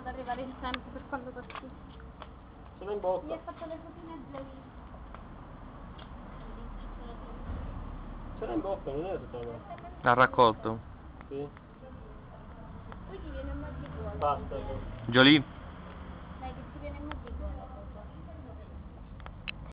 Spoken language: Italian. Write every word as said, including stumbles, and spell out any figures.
ad arrivare in tempo per quando partì. Sono in bocca. Mi ha fatto le fotine a Joey. Ce l'ha in bocca, non è tutta me. Ha raccolto. Sì. Poi ti viene a mal di cuore. Basta. Jolie.